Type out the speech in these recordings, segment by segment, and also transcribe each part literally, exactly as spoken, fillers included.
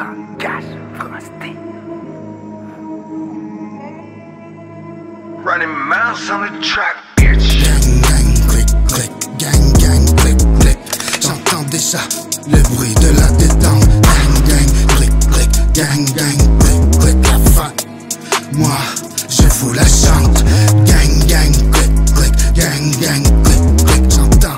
s'engage, frosté. Running miles on the track, bitch. Gang, gang, clic, clic, gang, gang, clic, clic. J'entends déjà le bruit de la détente. Gang, gang, clic, clic, gang, gang, clic, clic, la fin. Moi, je vous la chante. Gang, gang, clic, clic, gang, gang, clic, clic. J'entends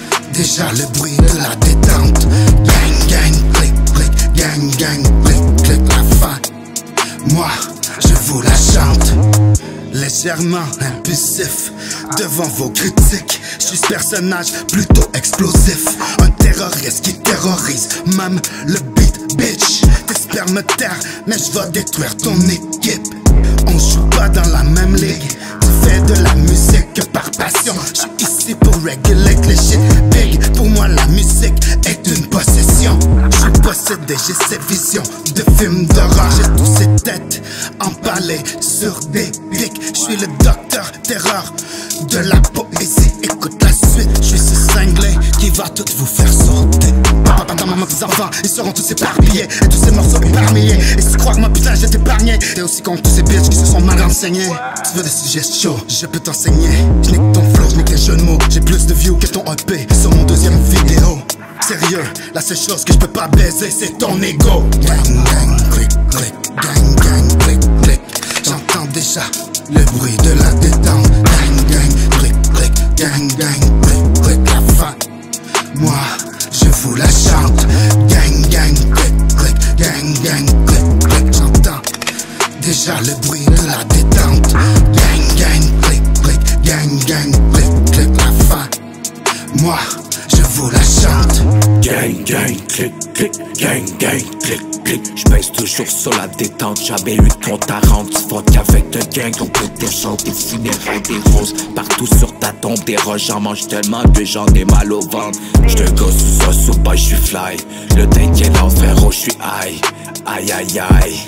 déjà le bruit de la détente. Gang, gang, clic, clic, gang, gang, clic, clic, la fin. Moi, je vous la chante. Légèrement impulsif devant vos critiques. Je suis ce personnage plutôt explosif, un terroriste qui terrorise même le beat, bitch. T'espères me taire, mais je vais détruire ton équipe. On joue pas dans la même ligue. Tu fais de la musique que par passion. Je suis ici pour regulate les shit big. Pour moi la musique est une possession. Je suis possédé, j'ai ces visions de films d'horreur. J'ai tous ces têtes empalées sur des pics. Je suis le docteur terreur de la poésie. Écoute la suite, je suis ce cinglé qui va tout vous faire sauter. Papa, papa, maman, tes enfants, ils seront tous éparpillés. Et tous ces morceaux épargnés. Et si tu crois que moi putain je vais t'épargner, t'es aussi con que tous ces bitches qui se sont mal renseignés. Tu veux des sujets chauds, je peux t'enseigner. Je n'ai que ton flow, je n'ai que les jeux de mots. J'ai plus de views que ton E P sur mon deuxième vidéo. Sérieux, la seule chose que je peux pas baiser c'est ton ego. Gang gang, clic clic, gang gang, clic clic. J'entends déjà le bruit de la détente. Gang gang, clic clic, gang gang, clic clic, la fin. Moi, je vous la chante. Gang gang, clic clic, gang gang, clic clic. J'entends déjà le bruit de la détente. Gang gang, clic clic, gang gang, clic clic, la fin. Moi, je vous la chante. Gang, gang, clic, clic, gang, gang, clic, clic. J'pèse toujours sur la détente, jamais eu de compte à rendre. Tu fuck avec le gang, on peut des chants, des funérailles, des roses. Partout sur ta tombe, des roches, j'en mange tellement que j'en ai mal au ventre. J'te gosse sous ça, sous bas, j'suis fly. Le dingue est là, frérot, j'suis high. Aïe, aïe, aïe.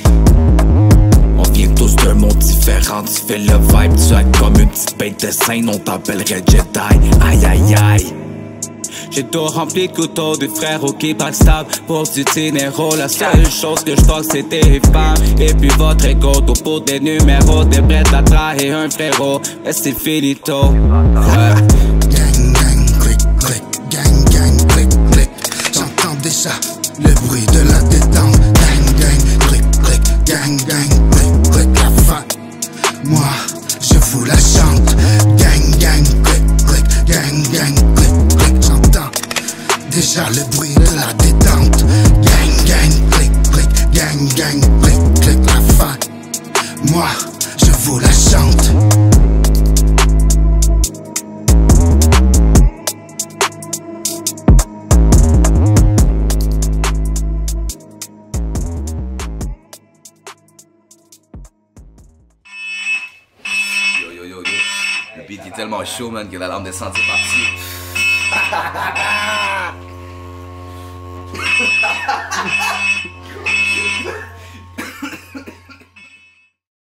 On vient tous d'un monde différent, tu fais le vibe, tu actes comme une petite bête de scène, on t'appellerait Jedi. Aïe, aïe, aïe. J'ai tout rempli de couteaux de frères au qui backstab pour du dinero. La seule chose que je pense c'est des femmes. Et puis votre ego, tout pour des numéros. Des prêts à trahir un frérot. Et c'est finito. Ouais. Gang gang, clic clic, gang gang, clic clic. J'entends déjà le bruit de la détente. Gang gang, clic clic, gang gang, clic clic, la fin. Moi, je vous la chante. Gang gang, clic clic, gang gang, clic clic. J'entends déjà le bruit de la détente. Gang gang, clic clic, gang gang, clic clic, la fin. Moi, je vous la chante. Yo yo yo yo, le beat est tellement chaud man que la lampe descend c'est parti.